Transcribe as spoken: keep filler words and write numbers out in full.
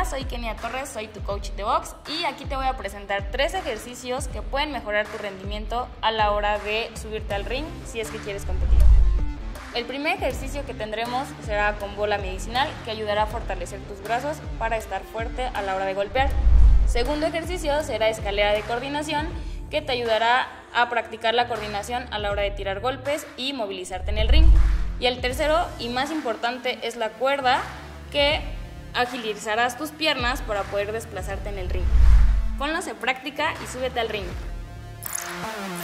Hola, soy Kenia Torres, soy tu coach de box y aquí te voy a presentar tres ejercicios que pueden mejorar tu rendimiento a la hora de subirte al ring si es que quieres competir. El primer ejercicio que tendremos será con bola medicinal, que ayudará a fortalecer tus brazos para estar fuerte a la hora de golpear. Segundo ejercicio será escalera de coordinación, que te ayudará a practicar la coordinación a la hora de tirar golpes y movilizarte en el ring. Y el tercero y más importante es la cuerda, que agilizarás tus piernas para poder desplazarte en el ring. Ponlos en práctica y súbete al ring.